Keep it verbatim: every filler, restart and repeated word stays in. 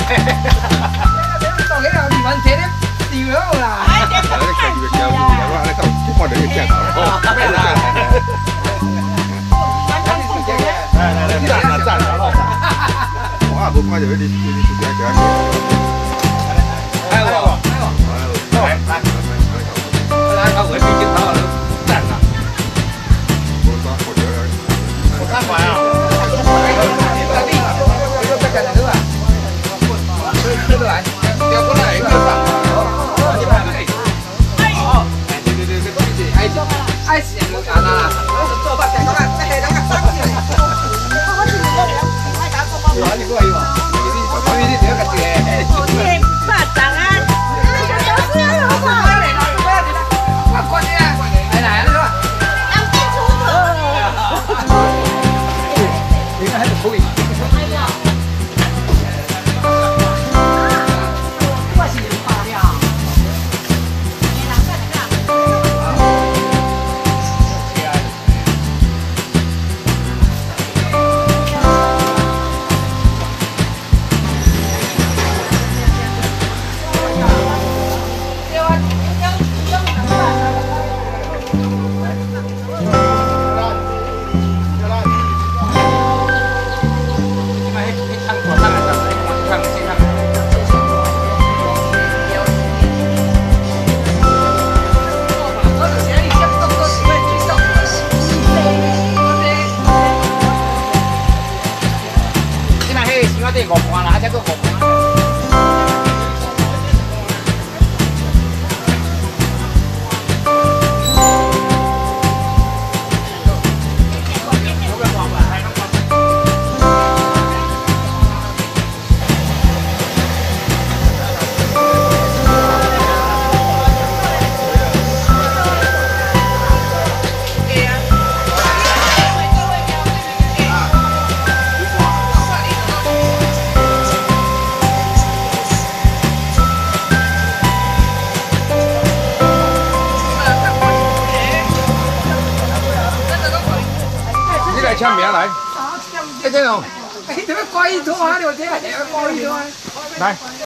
到起后，你们这咧掉好啦。哎，你看你个小姑娘，我咧到看到你镜头。哦，咩啦？来来来，赞啊赞啊！我也无看到你你你出来叫我。哎我，来来，来，我回去镜头了，赞啊！我抓我觉得，我看完啊。 对不来，调过来，调上。哦，哎，对对对对对，哎，哎，是我干啦，做法正确，这系两个生意。我是做两，爱打工吗？你过去嘛，你你爸爸你你这个姐。我是八长啊，小师啊，好不好？来来来，我过去啊，来来是吧？两边出头。你看还是可以。 这五盘啦，这个五盘。签名来，哎，这种，哎，这个怪拖啊，你这个怪拖，来。